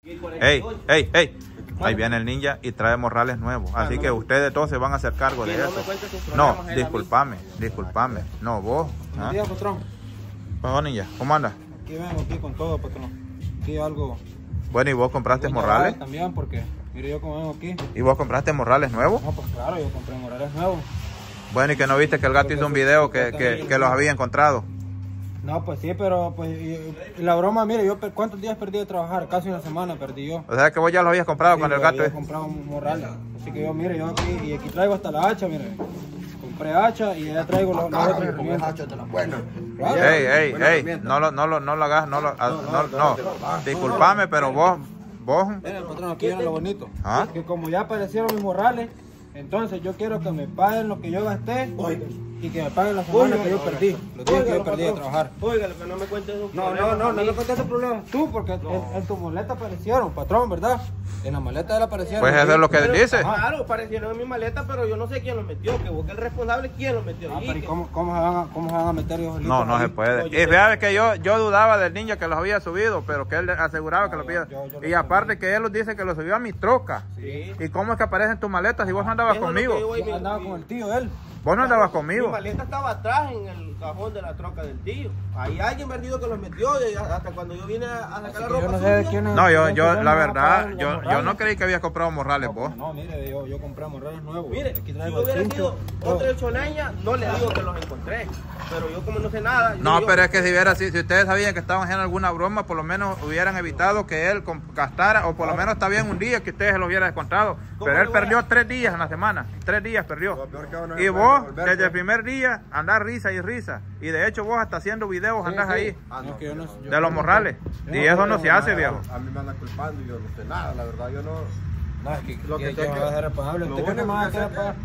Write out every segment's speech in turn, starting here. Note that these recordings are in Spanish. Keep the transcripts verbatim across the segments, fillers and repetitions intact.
Ey, ey, ey. Ahí viene el ninja y trae morrales nuevos. Así que ustedes todos se van a hacer cargo de eso. No, disculpame, disculpame. No, vos. Buenos días, patrón. Bueno, ninja, ¿cómo andas? Aquí vengo, aquí con todo, patrón. Aquí algo... Bueno, ¿y vos compraste morrales? También, porque mire yo como vengo aquí. ¿Y vos compraste morrales nuevos? No, pues claro, yo compré morrales nuevos. Bueno, ¿y que no viste que el gato hizo un video que, que, que los había encontrado? No, pues sí, pero pues y, y la broma, mire, yo ¿cuántos días perdí de trabajar? Casi una semana perdí yo. O sea que vos ya los habías comprado sí, cuando el yo, gato... Yo he comprado un morral, así que yo, mire, yo aquí, y aquí traigo hasta la hacha, mire. Compré hacha y ya traigo los la otras herramientas. Hacha de la buena. Ey, ey, ey, no lo, no lo, no lo hagas, no lo, no, no, no. Disculpame, pero vos, vos... Mira, patrón, aquí viene lo bonito. ¿Ah? Que como ya aparecieron mis morrales, entonces yo quiero que me paguen lo que yo gasté y que me paguen la semana que yo perdí, los días que yo perdí de trabajar. Oiga, lo que no me cuentes es un No, problema. no, no, no me cuentes ese problema tú, porque en, en tu maleta aparecieron, patrón, ¿verdad? En la maleta de él aparecieron. Pues eso es lo que él dice. Claro, aparecieron en mi maleta, pero yo no sé quién lo metió, que busque el responsable quién lo metió Ah, ahí. pero ¿y que- cómo, cómo, se van a, cómo se van a meter ellos solitos No, no ahí? se puede. Oye, Y fíjate que yo, yo dudaba del ninja que los había subido, pero que él aseguraba que los había... yo- yo lo Y aparte que él nos dice que los subió a mi troca. Sí. ¿Y cómo es que aparecen tus maletas si vos no andabas Eso es lo que yo conmigo? voy, mi- Yo andaba mi- con el tío él. Vos no andabas Mi conmigo. maleta estaba atrás en el cajón de la troca del tío. Ahí alguien perdido que los metió y hasta cuando yo vine a sacar la Yo ropa no sé de sucia, quién es. No, yo, quién yo, es, la no, verdad, los yo, yo morrales. no creí que habías comprado morrales vos. No, mire, yo, yo compré morrales nuevos. Mire, aquí si traigo hubiera el cincho. sido otra choleña, no le digo que los encontré. Pero yo como no sé nada... yo No, digo, pero es que si hubiera si, si ustedes sabían que estaban haciendo alguna broma, por lo menos hubieran evitado que él com- gastara, o por lo menos está bien un día que ustedes se lo hubieran descontado. Pero él le voy a- perdió tres días en la semana, tres días perdió. Lo peor que uno Y es vos, volver, desde el pues. primer día, andás risa y risa. Y de hecho vos hasta haciendo videos andás Sí, sí. ahí, Ah, No, no, que yo no- no, yo- de los morrales. Yo Y no eso creo no se que hace, nada. viejo. A mí me andan culpando y yo no sé nada, la verdad, yo no... No, es que Lo que yo- sé yo que- voy a ser responsable. lo ¿Usted qué único me va a que sé hacer que- pagar?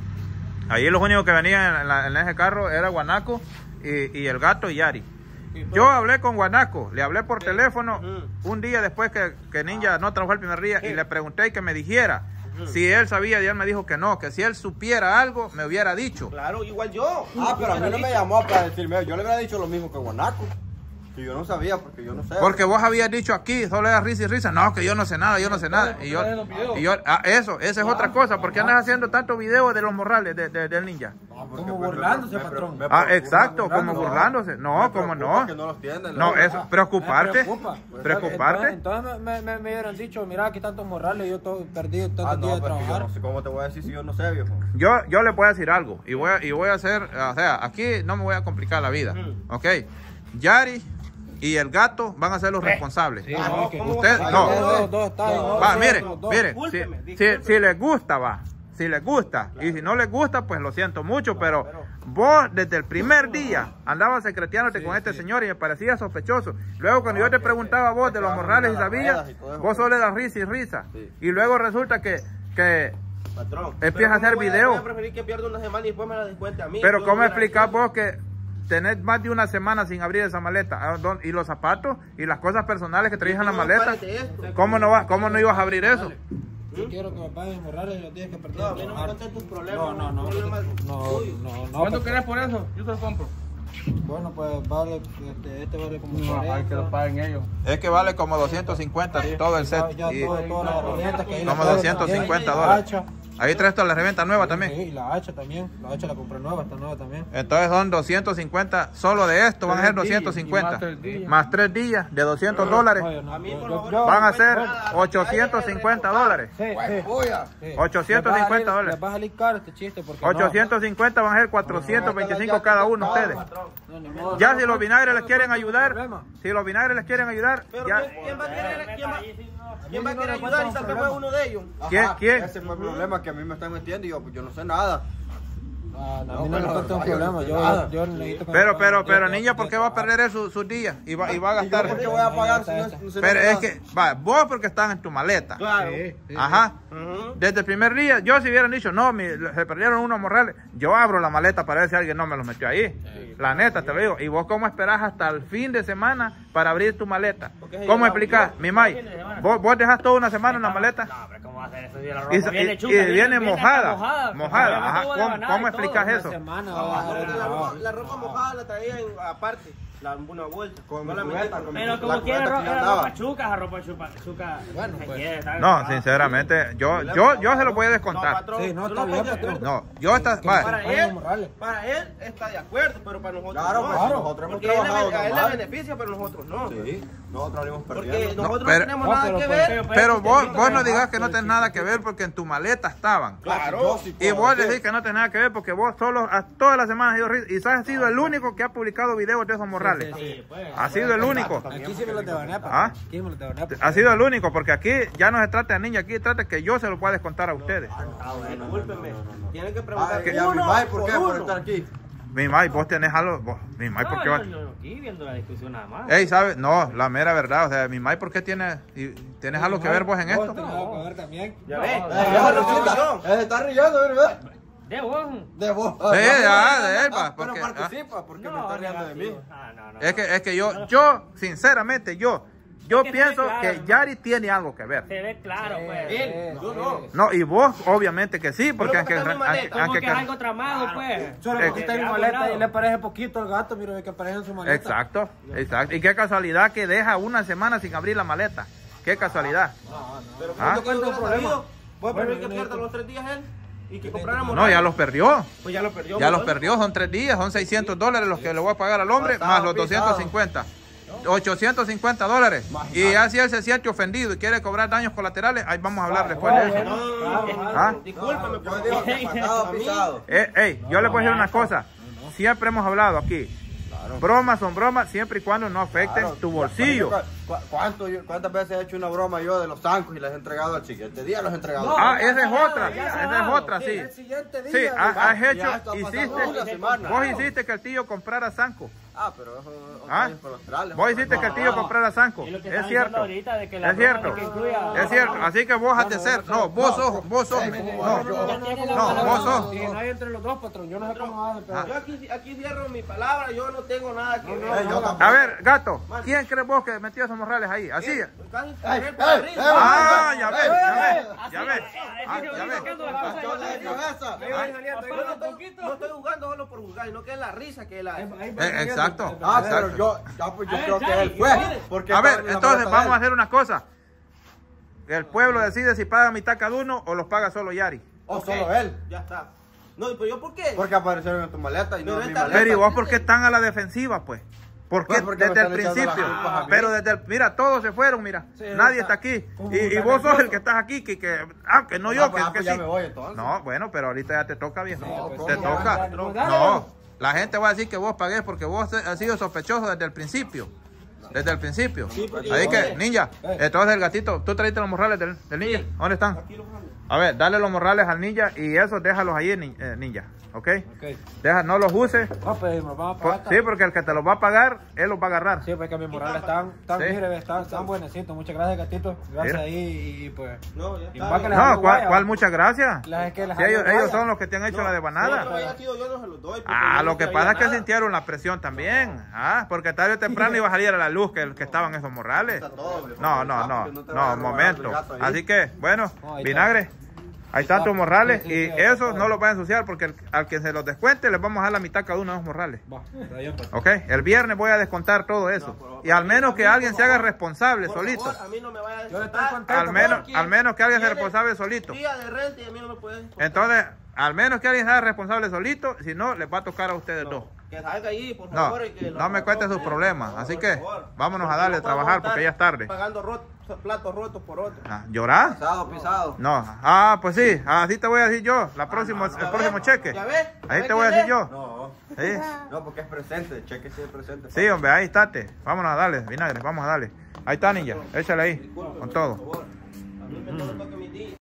Ahí los únicos que venían en, la- en ese carro era Guanaco y, y el gato y Yari. Yo hablé con Guanaco, le hablé por teléfono un día después que, que Ninja no trabajó el primer día y le pregunté que me dijera si él sabía y él me dijo que no, que si él supiera algo me hubiera dicho. Claro, igual yo. Ah, pero a mí no me llamó para decirme, yo le hubiera dicho lo mismo que Guanaco. Que yo no sabía, porque yo no sé. Porque vos habías dicho aquí, solo era risa y risa. No, que yo no sé nada, yo no sé nada. Y yo, y yo ah, eso, esa es otra cosa. ¿Por qué andas haciendo tantos videos de los morrales de, de- del ninja? Ah, porque Como me- burlándose, me- me- patrón. me Ah, preocupa, exacto, me como preocupa. burlándose. No, Me como preocupa no. que no los tienen. No, la eso, verdad. preocuparte. Me preocupa. Preocuparte. Entonces, entonces me, me, me hubieran dicho, mira, aquí tantos morrales, yo todo perdido tantos Ah, días no, de porque yo trabajar. no sé cómo te voy a decir si yo no sé, viejo. Yo, yo le puedo decir algo y voy, a, y voy a hacer, o sea, aquí no me voy a complicar la vida, ¿ok? Yari y el gato van a ser los responsables. Sí, no, es que- Usted, Ustedes no, dos, dos están, ¿no? va, Dos, mire, los dos. mire, Discúlpeme, si, si, discúlpeme. si les gusta, va, si les gusta, y si no les gusta, pues lo siento mucho, pero vos desde el primer día andabas secreteándote con este señor y me parecía sospechoso. Luego cuando yo te preguntaba a vos de los morrales y sabías, vos solo le das risa y risa. Y luego resulta que, que Patrón. Empieza pero a hacer ¿cómo voy video. Voy a preferir que pierda una semana y después me la descuente a mí. Pero Yo ¿cómo hubiera explicás hecho- vos que tenés más de una semana sin abrir esa maleta? ¿A dónde- ¿Y los zapatos? ¿Y las cosas personales que traías en la No, maleta? espérate esto. ¿Cómo no, va, cómo no ibas a abrir eso? Yo quiero que me paguen morrales los días que perdí No, de a mí no me trabajar. cuentes tus problemas. No, no, no. problemas No, tuyos. no, no. ¿Cuánto pues, querés por eso? Yo te lo compro. Bueno, pues vale, este, este vale como No, hay que lo cuarenta. paguen ellos. Es que vale como doscientos cincuenta todo el set. Ya, Y todo- todas las herramientas que ahí como le traigo doscientos cincuenta también, dólares. La hacha. Ahí traes toda la reventa nueva también. Sí, y la hacha también. La hacha la compré nueva, está nueva también. Entonces son doscientos cincuenta, solo de esto van a ser Tres días, doscientos y cincuenta. más tres días. Más tres días de doscientos dólares. Oye, no, A mí, yo- por yo- favor, yo- Van a ser bueno, ochocientos cincuenta dólares. Sí, sí. Sí. ochocientos Les va a cincuenta salir- dólares. Les va a salir caro este chiste porque no- ochocientos cincuenta van a ser cuatrocientos veinticinco cada uno ustedes. no, ni modo. Ya si los vinagres les quieren ayudar, problema. si los vinagres les quieren ayudar, Pero ya. ¿quién, quién va a querer, quién va, quién va a no querer le ayudar y cuesta tal un vez fue problema. uno de ellos? ¿Quién? Ajá, ¿Quién? Ese fue el problema que a mí me están metiendo y yo, pues yo no sé nada. Ah, a No, mí no pero me la cuesta un verdad, yo no problema. sé Yo, nada. yo necesito que me Pero, paguen pero, los pero, días que- niña, ¿por qué va a perder eso, sus días? Y va, y va a ¿Y yo gastar. por qué voy a pagar si no, no sé Pero nada? es que, va, vos porque están en tu maleta. Claro. Ajá. Ujú. Desde el primer día, yo si hubieran dicho, no, mi- se perdieron unos morrales, yo abro la maleta para ver si alguien no me los metió ahí. La neta, te lo digo. ¿Y vos cómo esperás hasta el fin de semana para abrir tu maleta? Porque se ¿Cómo lleva- explicás? yo- Mi May, ¿vos, vos dejás toda una semana en la maleta? No, pero ¿cómo va a hacer eso? Si la Y, ropa y- viene y chuta, viene mojada. hasta Mojada. Ajá. Obviamente ¿Cómo, van a cómo ganar y todo. explicas Una eso? semana No, va a porque dejar de la, ropa, trabajar. la ropa mojada la traía en- aparte. la, una vuelta. Con no mi la metí cubeta, por- con mi Pero la como quiera, cubeta que yo era andaba. ropa chuca, ropa chupa, chuca. Bueno, se pues. quiere, está No, grabado. sinceramente, yo, yo, yo se lo voy a No, descontar. patrón, Sí, no, tú está bien, estás de patrón. acuerdo. No, yo está, Para vaya, Para él, Morales. para él está de acuerdo, pero para nosotros Claro, no. pues Claro. nosotros hemos Porque a él, le, trabajado a él le normal. beneficia, pero nosotros no. Sí, nosotros salimos Porque perdiendo. nosotros no, pero- tenemos No, nada pero que pues, ver. pero- pero vos, vos no Ajá, digas que no sí, tenés sí, nada sí. que ver porque en tu maleta estaban. Claro. Yo sí Y puedo vos decir. decís que no tenés nada que ver porque vos solo, a todas las semanas has ido ri- y has sido el único que ha publicado videos de esos morrales. Sí, pues. Ha sido el único. Aquí sí me lo te van a ¿Ah? Aquí me lo te van a Ha sido el único porque aquí ya no se trata de niña, aquí se trata que yo se lo pueda descontar a ustedes. Ah, bueno, discúlpeme. Tienen que Ah, preguntar que ya mi uno madre, ¿por qué? Por uno. estar aquí. Mi May, vos tenés algo. Vos, mi May, ¿por No, qué yo, va- yo aquí viendo la discusión nada más. Ey, ¿sabes? No, la mera verdad. O sea, mi May, ¿por qué tiene, y- tienes algo que ver vos en esto? Tenés algo que ver también. Ya No, ves, no, ya Eh, ves, ya, lo que Rosita, yo. eh, se está riendo, ¿verdad? De vos. De vos. Sí, ah, de él, Ah, pa, pero porque- participa, porque me está riendo de mí. negativo. Ah, no, no. Es que, es que yo, yo, sinceramente, yo, yo Es que se ve pienso claro, que ¿no? Yari tiene algo que ver. Se ve claro, pues. Él, yo no. No, y vos, obviamente que sí, porque Pero aunque, porque está mi aunque, maleta. Como aunque- que es algo tramado, pues. Solo Eh, porque está en mi eh, maleta y abogado. le parece poquito al gato, mira que aparece en su maleta. Exacto, exacto. Y qué casualidad que deja una semana sin abrir la maleta. Qué casualidad. Pero Ah. ¿cuánto que yo hubiera problema. sabido? Bueno, Bueno, pero hay que yo pierda necesito- los tres días él y que compráramos. No, ya los perdió. Pues ya lo perdió. Ya los ¿verdad? perdió, son tres días, son seiscientos dólares los que le voy a pagar al hombre, Pasado, más los doscientos cincuenta. ochocientos cincuenta dólares. Y así él se siente ofendido y quiere cobrar daños colaterales, ahí vamos a hablar después de eso. No, no, no, ¿Ah? no, discúlpame, Yo por digo favor. que pasado A mí- pisado. Eh, ey, yo le voy a decir una cosa. Siempre hemos hablado aquí. Bromas son bromas siempre y cuando no afecten Claro, tu bolsillo. ¿cu- cuánto yo- ¿Cuántas veces he hecho una broma yo de los zancos y las he entregado al siguiente día? Los he entregado. Ah, esa es otra, Ya esa es cerrado. otra, sí. El siguiente día. Sí, ha- Ya has hecho, está pasando hiciste, una semana. vos hiciste que el tío comprara Sanco. Ah, pero eso es ¿Ah? años colaterales. Vos hiciste que el tío comprara Sanco. Es lo que Es están diciendo cierto. ahorita de que la Es broma cierto. de que incluya- Es cierto. Así que vos has de ser. No, vos sos, vos sos. No, no, vos sos. Si no hay entre los dos, patrón, yo no sé cómo hacer, pero... Yo aquí, aquí cierro mi palabra, yo no tengo nada que ver. Eh, yo tampoco. A ver, gato, ¿quién crees vos que metió esos morrales ahí? Así. Casi Ey, correr por ey, arriba. ey, Ah, ya ves, ya ves, Así, ya ves. así, Ah, así, ya así, ves. sacando las cosas. Yo de cabeza. Yo no estoy, no estoy jugando solo por jugar, sino que es la risa que es la... Eh, exacto. Ah, pero Exacto. yo, ya, pues yo A ver, creo que Chari, él fue. ¿qué Porque A estaba ver, en la entonces maleta de vamos a él. hacer una cosa. El pueblo decide si paga mitad cada uno o los paga solo Yari. O Ok, solo él. Ya está. No, pero yo por qué? Porque aparecieron en tu maleta y no Pero en mi esta- maleta. Pero ¿y vos por qué están a la defensiva, pues? ¿Por qué Pues porque desde me el están echando principio? las culpas a mí. Pero desde el... Mira, todos se fueron, mira. Sí, Nadie está- está aquí. como Y, y está vos sos nervioso. el que estás aquí, que... que ah, que no Ah, yo, pues, que, ah, que pues ya sí. me voy, entonces. No, bueno, pero ahorita ya te toca, viejo. No, te ¿cómo? toca. Dale, dale, dale. No, la gente va a decir que vos pagués porque vos has sido sospechoso desde el principio. Desde el principio. porque Así yo- que, ninja, entonces el gatito, ¿tú traíste los morrales del, del ninja? ¿Dónde están? A ver, dale los morrales al ninja y esos déjalos ahí, nin- eh, ninja. ¿Ok? Ok. Deja, no los uses. No, pues me los van a Por- pagar. sí, porque el que te los va a pagar, él los va a agarrar. Sí, porque mis morales están, están, Sí. mire, están, están buenecitos. Muchas gracias, gatito. Gracias Mira. ahí y pues... No, ya Y está. más que bien. les No, hago ¿cuál, guaya. cuál muchas gracias? Las que les Sí, ellos, hago ellos guaya. son los que te han hecho la de No, banada. pero haya sido yo no se los doy. porque Ah, yo lo no que traía pasa es que nada. sintieron la presión también. Ah, porque tarde o temprano iba a salir a la luz que, que estaban esos morrales. Está todo, viejo. No, no, Ah, no, porque no te va a no, robar momento. el gato ahí. Así que, bueno, No, ahí vinagre. Ahí están tus morrales Sí, sí, y sí, ahí está esos todo. no los va a ensuciar porque el- al que se los descuente les vamos a dar la mitad cada uno de esos morrales. Va, está bien, pues. ¿Ok? El viernes voy a descontar todo eso. Y al menos que alguien se haga responsable Por solito. favor, a mí no me vaya a Yo le estoy descontar. contando, Al menos, porque al menos que alguien sea tiene responsable solito. Día de renta y a mí no me pueden descontar. Entonces, al menos que alguien sea responsable solito, si no, les va a tocar a ustedes dos. Que salga ahí, por No, favor. y que no me cuentes sus problemas. No, Así por que favor. vámonos a Porque darle a no podemos trabajar estar porque ya es tarde. Pagando rot- platos rotos por otro. Ah, ¿llorar? Pisado, pisado. No. Ah, pues sí, así te voy a decir yo. La próxima, el ¿Ya próximo ves? cheque. ¿Ya ves? Ahí ¿Ya te ves voy a quién decir es? yo. No, Sí, no, porque es presente. El cheque sí es presente. sí, hombre, ahí estate. Vámonos a darle, vinagre, vamos a darle. Ahí está, ninja. Échale ahí, Discúlpeme, con por todo. favor. A mí me no me toque mi día.